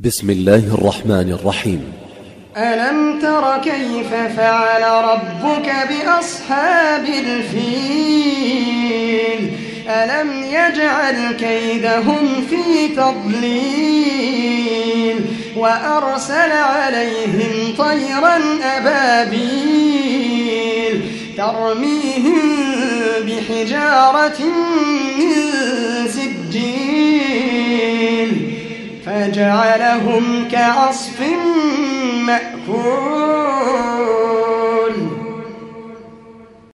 بسم الله الرحمن الرحيم. ألم تر كيف فعل ربك بأصحاب الفيل ألم يجعل كيدهم في تضليل وأرسل عليهم طيرا أبابيل ترميهم بحجارة من سجيل فجعلهم كعصف مأكول.